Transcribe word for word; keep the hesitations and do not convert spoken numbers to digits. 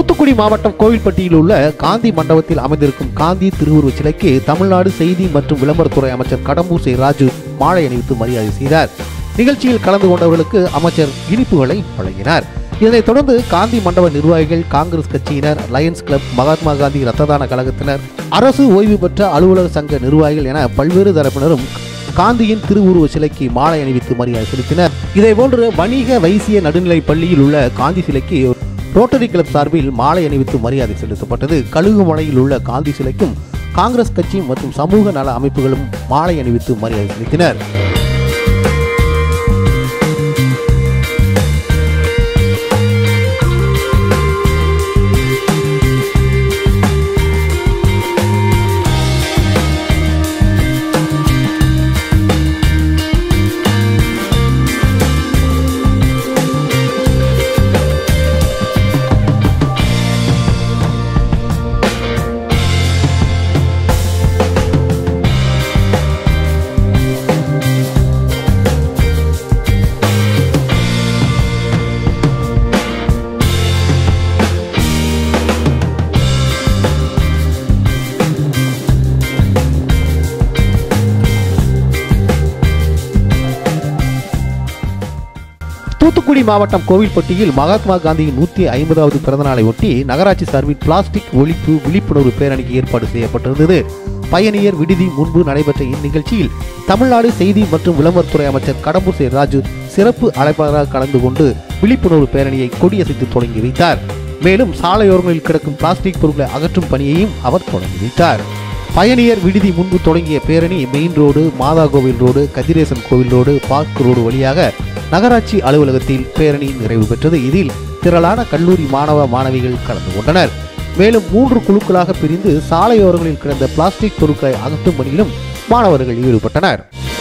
தூத்துக்குடி மாவட்டம் கோவில்பட்டியில் உள்ள காந்தி மண்டபத்தில் அமைந்திருக்கும் காந்தி திருவுருவச் சிலைக்கு தமிழ்நாடு செய்தி மற்றும் விளம்பரத்துறை அமைச்சர் கடம்பூர் சே ராஜு மாலை அணிவித்து மரியாதை செய்தார். நிகழ்ச்சியில் கலந்து கொண்டவர்களுக்கு அமைச்சர் இனிப்புகளை வழங்கினார். இதனைத் தொடர்ந்து காந்தி மண்டப நிர்வாகிகள், காங்கிரஸ் கட்சியினர், லயன்ஸ் கிளப், மகாத்மா காந்தி இரத்த தான கழகத்தினர், அரசு ஓய்வு பெற்ற அலுவலக சங்க நிர்வாகிகள் என பல்வேறு தரப்பினரும் காந்தியின் திருவுருவ சிலைக்கு மாலை அணிவித்து மரியாதை செலுத்தினர். இதேபோன்று வணிக வைசிய நடுநிலைப் பள்ளியில் உள்ள காந்தி சிலைக்கு ரோட்டரி கிளப் சார்பில் மாலை அணிவித்து மரியாதை செலுத்தப்பட்டது. கழுகுமலையில் உள்ள காந்தி சிலைக்கும் காங்கிரஸ் கட்சி மற்றும் சமூக நல அமைப்புகளும் மாலை அணிவித்து மரியாதை செலுத்தினர். தூத்துக்குடி மாவட்டம் கோவில்பட்டியில் மகாத்மா காந்தியின் நூற்றி ஐம்பதாவது பிறந்த நாளை ஒட்டி நகராட்சி சார்பில் பிளாஸ்டிக் ஒழிப்பு விழிப்புணர்வு பேரணிக்கு ஏற்பாடு செய்யப்பட்டிருந்தது. பயணியர் விடுதி முன்பு நடைபெற்ற இந்நிகழ்ச்சியில் தமிழ்நாடு செய்தி மற்றும் விளம்பரத்துறை அமைச்சர் கடம்பூர் சே ராஜு சிறப்பு அழைப்பாளராக கலந்து கொண்டு விழிப்புணர்வு பேரணியை கொடியசைத்து தொடங்கி வைத்தார். மேலும் சாலையோரங்களில் கிடக்கும் பிளாஸ்டிக் பொருட்களை அகற்றும் பணியையும் அவர் தொடங்கி வைத்தார். பயணியர் விடுதி முன்பு தொடங்கிய பேரணி மெயின் ரோடு, மாதா கோவில் ரோடு, கதிரேசன் கோவில் ரோடு, பார்க் ரோடு வழியாக நகராட்சி அலுவலகத்தில் பேரணி நிறைவு பெற்றது. இதில் திரளான கல்லூரி மாணவ மாணவிகள் கலந்து கொண்டனர். மேலும் மூன்று குழுக்களாக பிரிந்து சாலையோரங்களில் கிடந்த பிளாஸ்டிக் பொருட்களை அகற்றும் பணியிலும் மாணவர்கள் ஈடுபட்டனர்.